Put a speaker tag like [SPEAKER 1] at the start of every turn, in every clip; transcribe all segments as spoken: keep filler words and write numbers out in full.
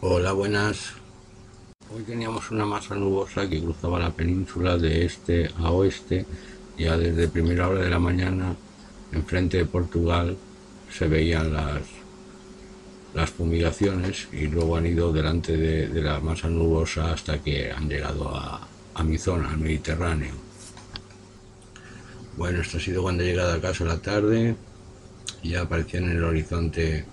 [SPEAKER 1] Hola, buenas. Hoy teníamos una masa nubosa que cruzaba la península de este a oeste. Ya desde primera hora de la mañana, enfrente de Portugal, se veían las, las fumigaciones y luego han ido delante de, de la masa nubosa hasta que han llegado a, a mi zona, al Mediterráneo. Bueno, esto ha sido cuando he llegado a casa a la tarde y ya aparecían en el horizonte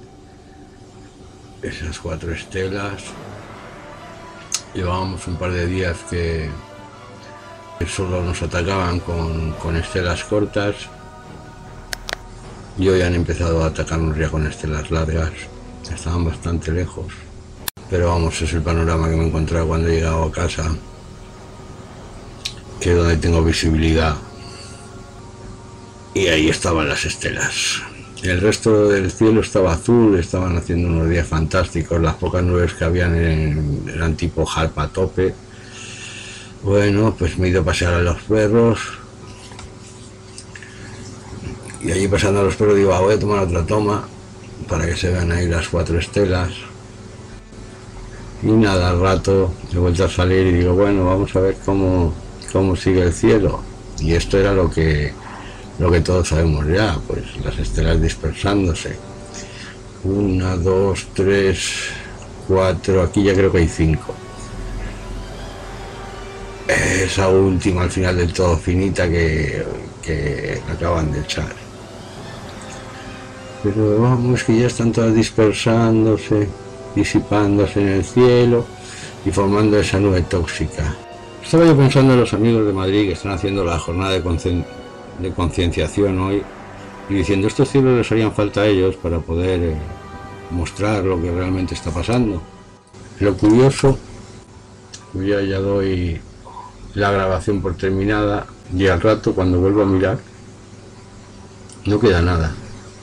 [SPEAKER 1] esas cuatro estelas. Llevábamos un par de días que solo nos atacaban con, con estelas cortas y hoy han empezado a atacarnos ya con estelas largas. Estaban bastante lejos, pero vamos, es el panorama que me he encontrado cuando he llegado a casa, que es donde tengo visibilidad, y ahí estaban las estelas. El resto del cielo estaba azul, estaban haciendo unos días fantásticos, las pocas nubes que habían eran, eran tipo jarpa a tope. Bueno, pues me he ido a pasear a los perros y allí pasando a los perros digo, ah, voy a tomar otra toma para que se vean ahí las cuatro estelas. Y nada, al rato he vuelto a salir y digo, bueno, vamos a ver cómo, cómo sigue el cielo. Y esto era lo que lo que todos sabemos ya, pues las estelas dispersándose. Una, dos, tres, cuatro, aquí ya creo que hay cinco. Esa última al final del todo finita que, que acaban de echar. Pero vamos, que ya están todas dispersándose, disipándose en el cielo y formando esa nube tóxica. Estaba yo pensando en los amigos de Madrid que están haciendo la jornada de concentración de concienciación hoy y diciendo estos cielos les harían falta a ellos para poder eh, mostrar lo que realmente está pasando. Lo curioso, yo ya doy la grabación por terminada y al rato cuando vuelvo a mirar no queda nada.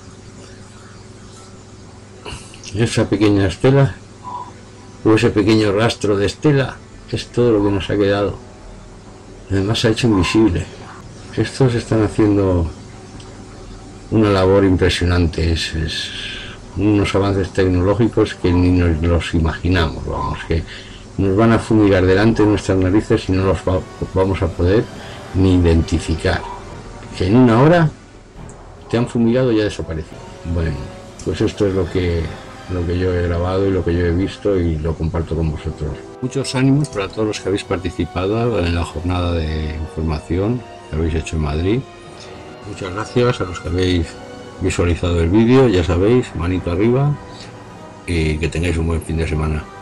[SPEAKER 1] Esa pequeña estela o ese pequeño rastro de estela es todo lo que nos ha quedado. Además se ha hecho invisible. Estos están haciendo una labor impresionante, es, es unos avances tecnológicos que ni nos los imaginamos, vamos, que nos van a fumigar delante de nuestras narices y no los va, vamos a poder ni identificar. Que en una hora te han fumigado y ya desaparece. Bueno, pues esto es lo que, lo que yo he grabado y lo que yo he visto y lo comparto con vosotros. Muchos ánimos para todos los que habéis participado en la jornada de información que habéis hecho en Madrid. Muchas gracias a los que habéis visualizado el vídeo, ya sabéis, manito arriba y que tengáis un buen fin de semana.